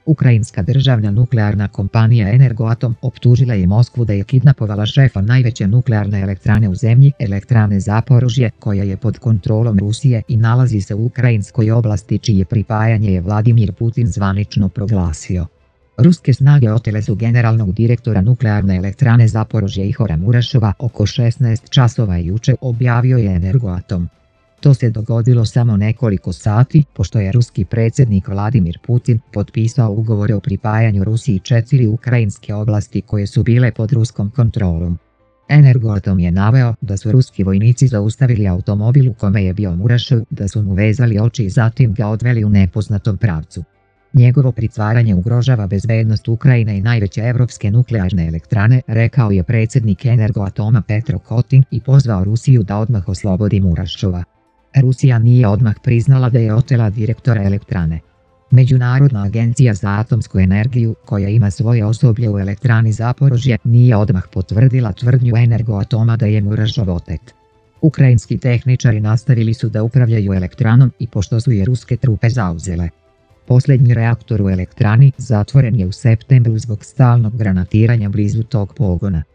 Ukrajinska državna nuklearna kompanija Energoatom optužila je Moskvu da je kidnapovala šefa najveće nuklearne elektrane u zemlji, elektrane Zaporožje, koja je pod kontrolom Rusije i nalazi se u ukrajinskoj oblasti, čije pripajanje je Vladimir Putin zvanično proglasio. Ruske snage otele su generalnog direktora nuklearne elektrane Zaporožje Ihora Murašova oko 16 časova jučer, objavio je Energoatom. To se dogodilo samo nekoliko sati pošto je ruski predsjednik Vladimir Putin potpisao ugovore o pripajanju Rusiji 4 ukrajinske oblasti koje su bile pod ruskom kontrolom. Energoatom je naveo da su ruski vojnici zaustavili automobil u kome je bio Murašov, da su mu vezali oči i zatim ga odveli u nepoznatom pravcu. Njegovo pritvaranje ugrožava bezbednost Ukrajine i najveće evropske nuklearne elektrane, rekao je predsjednik Energoatoma Petro Kotin i pozvao Rusiju da odmah oslobodi Murašova. Rusija nije odmah priznala da je otela direktora elektrane. Međunarodna agencija za atomsku energiju, koja ima svoje osoblje u elektrani Zaporožje, nije odmah potvrdila tvrdnju Energoatoma da je Murašov otet. Ukrajinski tehničari nastavili su da upravljaju elektranom i pošto su je ruske trupe zauzele. Posljednji reaktor u elektrani zatvoren je u septembru zbog stalnog granatiranja blizu tog pogona.